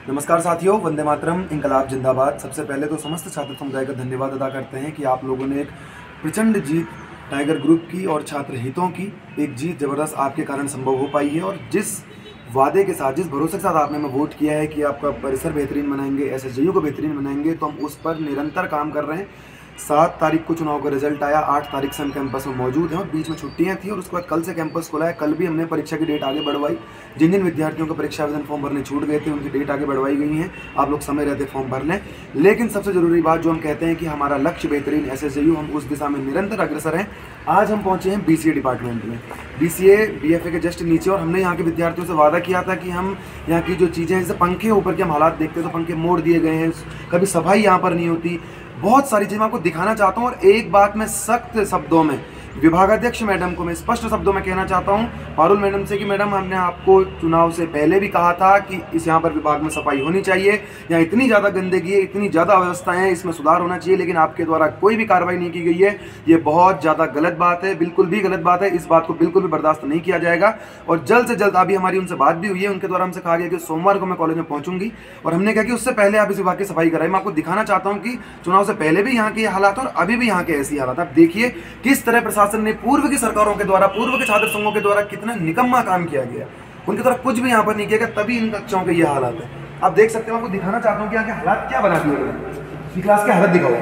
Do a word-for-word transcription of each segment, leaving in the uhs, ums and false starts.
नमस्कार साथियों, वंदे मातरम, इंकलाब जिंदाबाद। सबसे पहले तो समस्त छात्र समुदाय का धन्यवाद अदा करते हैं कि आप लोगों ने एक प्रचंड जीत टाइगर ग्रुप की और छात्र हितों की एक जीत ज़बरदस्त आपके कारण संभव हो पाई है। और जिस वादे के साथ, जिस भरोसे के साथ आपने हमें वोट किया है कि आपका परिसर बेहतरीन बनाएंगे, एस एस जे यू को बेहतरीन बनाएंगे, तो हम उस पर निरंतर काम कर रहे हैं। सात तारीख को चुनाव का रिजल्ट आया, आठ तारीख से हम कैंपस में मौजूद हैं और बीच में छुट्टियां थी और उसके बाद कल से कैंपस खुला है। कल भी हमने परीक्षा की डेट आगे बढ़वाई। जिन जिन विद्यार्थियों को परीक्षा आवेदन फॉर्म भरने छूट गए थे उनकी डेट आगे बढ़वाई गई हैं। आप लोग समय रहते फॉर्म भर लें। लेकिन सबसे ज़रूरी बात जो हम कहते हैं कि हमारा लक्ष्य बेहतरीन एस एस जे यू, हम उस दिशा में निरंतर अग्रसर हैं। आज हम पहुँचे हैं बी सी ए डिपार्टमेंट में, B C A B F A के जस्ट नीचे। और हमने यहाँ के विद्यार्थियों से वादा किया था कि हम यहाँ की जो चीज़ें हैं, जैसे पंखे ऊपर के हम हालात देखते हैं तो पंखे मोड़ दिए गए हैं, कभी सफाई यहाँ पर नहीं होती, बहुत सारी चीज़ें मैं आपको दिखाना चाहता हूँ। और एक बात मैं सख्त शब्दों में विभागाध्यक्ष मैडम को मैं स्पष्ट शब्दों में कहना चाहता हूँ, पारुल मैडम से, कि मैडम, हमने आपको चुनाव से पहले भी कहा था कि इस यहाँ पर विभाग में सफाई होनी चाहिए, यहाँ इतनी ज़्यादा गंदगी है, इतनी ज़्यादा अव्यवस्थाएं हैं, इसमें सुधार होना चाहिए, लेकिन आपके द्वारा कोई भी कार्रवाई नहीं की गई है। ये बहुत ज़्यादा गलत बात है, बिल्कुल भी गलत बात है। इस बात को बिल्कुल भी बर्दाश्त नहीं किया जाएगा। और जल्द से जल्द, अभी हमारी उनसे बात भी हुई है, उनके द्वारा हमसे कहा गया कि सोमवार को मैं कॉलेज में पहुँचूंगी और हमने कहा कि उससे पहले आप इस विभाग की सफाई कराएं। मैं आपको दिखाना चाहता हूँ कि चुनाव से पहले भी यहाँ के हालात और अभी भी यहाँ के ऐसी हालात। आप देखिए किस तरह प्रशासन ने पूर्व की सरकारों के द्वारा, पूर्व के छात्र संघों के द्वारा कितना निकम्मा काम किया गया। उनके द्वारा कुछ भी यहाँ पर नहीं किया गया, तभी इन बच्चों के ये हालात है। आप देख सकते हो, आपको दिखाना चाहता हूँ कि यहाँ के हालात क्या बना दिए गए। क्लास के हालत दिखाओ,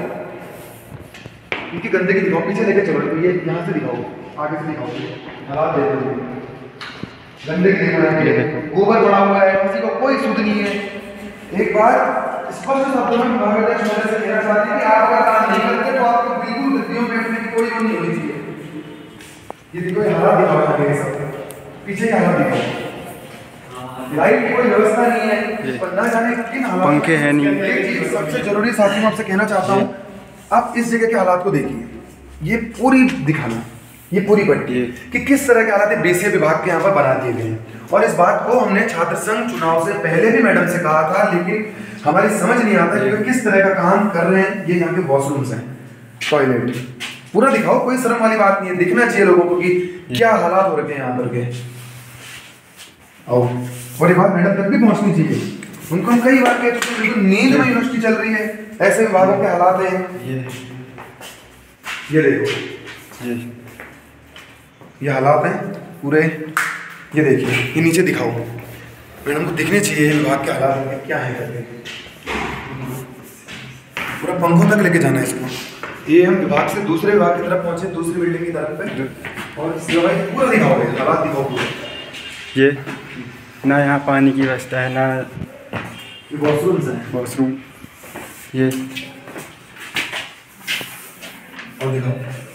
इनकी गंदगी दिखाओ, पीछे लेके चलो, ये यहाँ से दिखाओ, आगे से दिखाओ, हालात देखो, गंदगी देखो, गोबर पड़ा हुआ है, किसी को कोई सुध नहीं है। एक बार स्पष्ट शब्दों में विभागाध्यक्ष महोदय से कहना चाहते हैं कि आप अगर काम नहीं करते तो आपको बिल्कुल गद्दियों में बैठने की कोई वो नहीं होनी चाहिए। ये देखो, ये हालात दिखाओ, पीछे का हालात दिखाओ, लाइट की कोई व्यवस्था नहीं है, पर ना जाने किन हालात, पंखे हैं नहीं। एक चीज सबसे जरूरी साथियों आपसे कहना चाहता हूँ, आप इस जगह के हालात को देखिए, ये पूरी दिखाना, ये पूरी पट्टी कि किस तरह के हालात बी सी ए विभाग के यहाँ पर बना दिए गए हैं। और इस बात को हमने छात्र संघ चुनाव से पहले भी मैडम से कहा था, लेकिन हमारी समझ नहीं आता कि किस तरह का काम कर रहे हैं। ये यहाँ के वॉशरूम्स हैं, टॉयलेट पूरा दिखाओ, कोई शर्म वाली बात नहीं है, दिखना चाहिए लोगों को कि क्या हालात हो रखे हैं यहाँ पर के। और ये बात मैडम तक भी पहुँचनी चाहिए। उनको हम कई बार कह चुके हैं, नींद में यूनिवर्सिटी चल रही है, ऐसे विभागों के हालात हैं। ये ये देखो, ये ये हालात हैं पूरे। ये देखिए, ये नीचे दिखाओ, मैडम को दिखने चाहिए विभाग के हालात क्या है करके। पूरा पंखों तक लेके जाना है इसको। ये हम विभाग से दूसरे विभाग की तरफ पहुंचे, दूसरी बिल्डिंग की तरफ पे, और पूरा दिखाओगे, हालात दिखाओ पूरा। ये ना यहाँ पानी की व्यवस्था है, ना ये वॉशरूम्स हैं, वॉशरूम। ये और दिखाओ,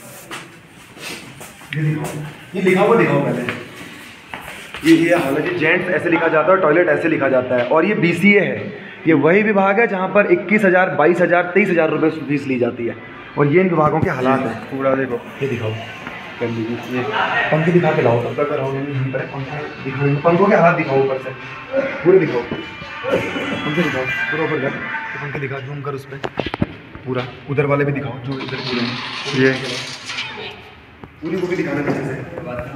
ये दिखाओ, ये लिखा हुआ दिखाओ पहले। ये ये हालांकि जेंट्स ऐसे लिखा जाता है और टॉयलेट ऐसे लिखा जाता है। और ये बी सी ए है, ये वही विभाग है जहाँ पर इक्कीस हज़ार बाईस हज़ार तेईस हज़ार रुपये फीस ली जाती है। और ये इन विभागों के हालात हैं। पूरा देखो, ये दिखाओ, कर लीजिए। ये पंखे दिखा के लाओ, तब तक रहोगे नहीं पर पंखे दिखाओ, पंखों के हालात दिखाओ ऊपर से, पूरे दिखाओ, पंखे दिखाओ पूरा ऊपर कर, पंखे दिखा, जूम कर उस पर पूरा, उधर वाले भी दिखाओ जो इधर पूरे हैं। ये पूरी को भी दिखाना पीछे से,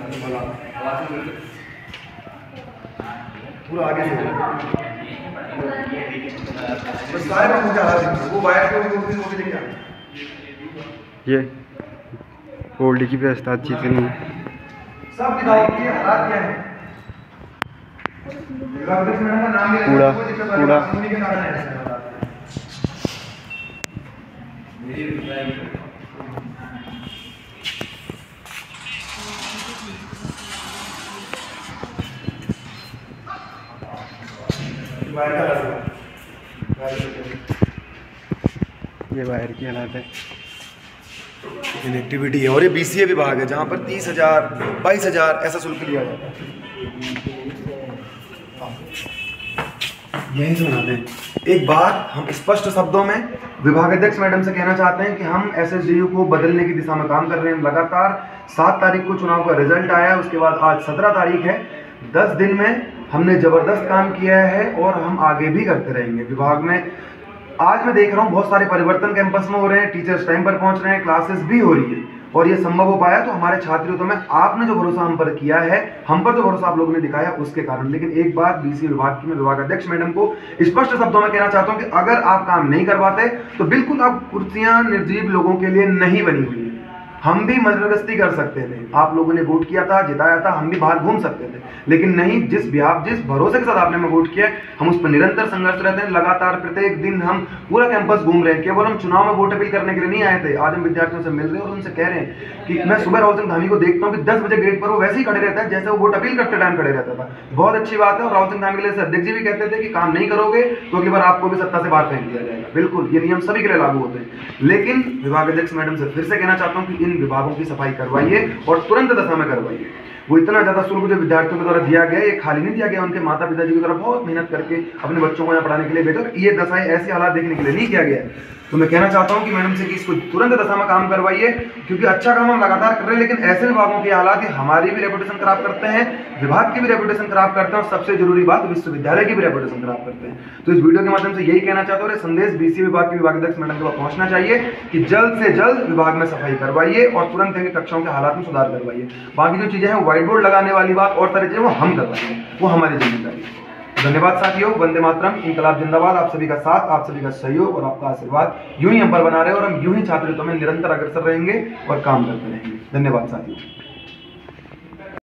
पूरा आगे से बस सारे पंखों के हालात दिखाओ। वो वायर को भी वो भी वो भी दिखा, ये होल्ड की व्यवस्था अच्छी से नहीं, सब दिखाओ कि ये हालात क्या है। मैडम का नाम भी पूरा पूरा उन्हीं के कारण है ऐसे हालात। ये वायर की हालत है। कनेक्टिविटी है। और ये बी सी ए विभाग है जहाँ पर तीस हजार बाईस हजार ऐसा शुल्क लिया जाता है। यही सुनाते हैं। एक बात हम स्पष्ट शब्दों में विभागाध्यक्ष मैडम से कहना चाहते हैं कि हम एस एस जे यू को बदलने की दिशा में काम कर रहे हैं। लगातार सात तारीख को चुनाव का रिजल्ट आया, उसके बाद आज सत्रह तारीख है। दस दिन में हमने ज़बरदस्त काम किया है और हम आगे भी करते रहेंगे। विभाग में आज मैं देख रहा हूँ बहुत सारे परिवर्तन कैंपस में हो रहे हैं, टीचर्स टाइम पर पहुँच रहे हैं, क्लासेस भी हो रही है। और ये संभव हो पाया तो हमारे छात्र हितों में आपने जो भरोसा हम पर किया है, हम पर जो भरोसा आप लोगों ने दिखाया उसके कारण। लेकिन एक बात बीसी विभाग की मैं विभाग अध्यक्ष मैडम को स्पष्ट शब्दों में कहना चाहता हूं कि अगर आप काम नहीं करवाते तो बिल्कुल आप कुर्सियां निर्जीव लोगों के लिए नहीं बनी हुई। हम भी मजबरदस्ती कर सकते थे, आप लोगों ने वोट किया था, जिताया था, हम भी बाहर घूम सकते थे, लेकिन नहीं, जिस व्याप जिस भरोसे के साथ आपने हमें वोट किया हम उस पर निरंतर संघर्ष रहते हैं। लगातार प्रत्येक दिन हम पूरा कैंपस घूम रहे हैं, केवल हम चुनाव में वोट अपील करने के लिए नहीं आए थे। आज हम विद्यार्थियों से मिल रहे हैं और उनसे कह रहे हैं कि मैं सुबह राहुल सिंह धामी को देखता हूँ कि दस बजे गेट पर वो वैसे ही खड़े रहता है जैसे वो वोट अपील करते टाइम खड़े रहता था। बहुत अच्छी बात है। और राहुल सिंह धामी के लिए अध्यक्ष जी भी कहते थे कि काम नहीं करोगे तो अगली बार आपको भी सत्ता से बाहर फेंक दिया जाएगा। बिल्कुल, ये नियम सभी के लिए लागू होते हैं। लेकिन विभाग अध्यक्ष मैडम से फिर से कहना चाहता हूँ कि इन विभागों की सफाई करवाइए और तुरंत दशा में करवाइए। वो इतना ज्यादा शुल्क जो विद्यार्थियों के द्वारा दिया गया ये खाली नहीं दिया गया, उनके माता पिता जी की द्वारा बहुत मेहनत करके अपने बच्चों को यहाँ पढ़ाने के लिए भेजा और ये दशाएं ऐसे हालात देखने के लिए नहीं किया गया। तो मैं कहना चाहता हूँ कि मैडम से कि इसको तुरंत दशा में काम करवाइए, क्योंकि अच्छा काम हम लगातार कर रहे हैं, लेकिन ऐसे विभागों के हालात हमारी भी रेपुटेशन खराब करते हैं, विभाग की भी रेपुटेशन खराब करते हैं और सबसे जरूरी बात विश्वविद्यालय की भी रेपुटेशन खराब करते हैं। तो इस वीडियो के माध्यम से यही कहना चाहता हूँ, संदेश बीसी विभाग के विभाग अध्यक्ष मैडम के पास पहुंचना चाहिए कि जल्द से जल्द विभाग में सफाई करवाइए और तुरंत इनके कक्षाओं के हालात में सुधार करवाइए। बाकी जो चीजें हैं व्हाइट बोर्ड लगाने वाली बात और सारी चीजें वो हम करवाएंगे, वो हमारी जिम्मेदारी है। धन्यवाद साथियों, वंदे मातरम, इनकलाब जिंदाबाद। आप सभी का साथ, आप सभी का सहयोग और आपका आशीर्वाद यूं ही हम पर बना रहे और हम यूं ही छात्र हितों में निरंतर अग्रसर रहेंगे और काम करते रहेंगे। धन्यवाद साथियों।